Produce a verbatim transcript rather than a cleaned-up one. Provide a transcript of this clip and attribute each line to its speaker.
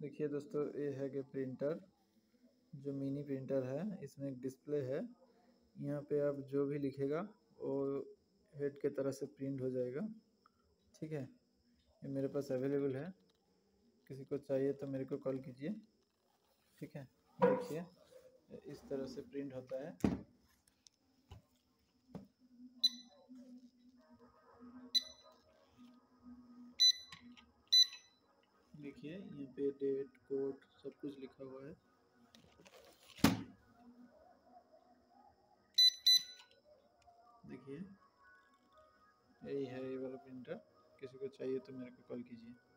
Speaker 1: देखिए दोस्तों, ये है कि प्रिंटर जो मिनी प्रिंटर है, इसमें एक डिस्प्ले है। यहाँ पे आप जो भी लिखेगा वो हेड के तरह से प्रिंट हो जाएगा। ठीक है, ये मेरे पास अवेलेबल है, किसी को चाहिए तो मेरे को कॉल कीजिए। ठीक है, देखिए इस तरह से प्रिंट होता है। देखिए यहाँ पे डेट कोड सब कुछ लिखा हुआ है। देखिए यही है ये वाला प्रिंटर, किसी को चाहिए तो मेरे को कॉल कीजिए।